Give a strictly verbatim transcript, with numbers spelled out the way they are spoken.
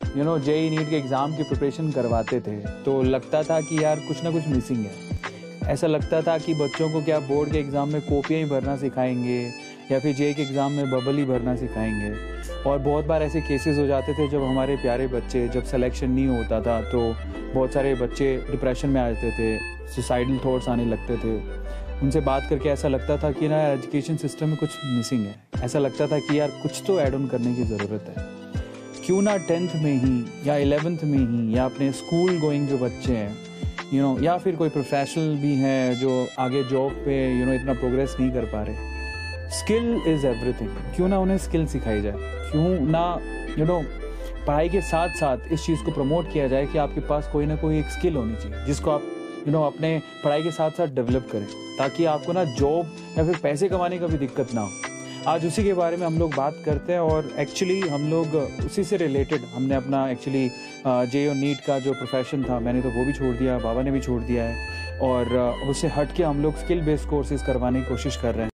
You know JEE NEET के exam की preparation करवाते थे तो लगता था कि यार कुछ ना कुछ मिसिंग है। ऐसा लगता था कि बच्चों को क्या बोर्ड के एग्ज़ाम में कॉपियाँ ही भरना सिखाएंगे या फिर जेई के एग्ज़ाम में बबल ही भरना सिखाएंगे। और बहुत बार ऐसे केसेस हो जाते थे जब हमारे प्यारे बच्चे, जब सिलेक्शन नहीं होता था तो बहुत सारे बच्चे डिप्रेशन में आ जाते थे, सुसाइडल थॉट्स आने लगते थे। उनसे बात करके ऐसा लगता था कि ना एजुकेशन सिस्टम में कुछ मिसिंग है। ऐसा लगता था कि यार कुछ तो ऐड ऑन करने की ज़रूरत है। क्यों ना टेंथ में ही या इलेवेंथ में ही या अपने स्कूल गोइंग जो बच्चे हैं यू नो या फिर कोई प्रोफेशनल भी हैं जो आगे जॉब पे यू नो इतना प्रोग्रेस नहीं कर पा रहे, स्किल इज़ एवरीथिंग। क्यों ना उन्हें स्किल सिखाई जाए। क्यों ना यू नो पढ़ाई के साथ साथ इस चीज़ को प्रमोट किया जाए कि आपके पास कोई ना कोई एक स्किल होनी चाहिए जिसको आप यू नो अपने पढ़ाई के साथ साथ डेवलप करें, ताकि आपको ना जॉब या फिर पैसे कमाने का भी दिक्कत ना हो। आज उसी के बारे में हम लोग बात करते हैं और एक्चुअली हम लोग उसी से रिलेटेड हमने अपना एक्चुअली जे और नीट का जो प्रोफेशन था मैंने तो वो भी छोड़ दिया, बाबा ने भी छोड़ दिया है और उससे हट के हम लोग स्किल बेस्ड कोर्सेज करवाने की कोशिश कर रहे हैं।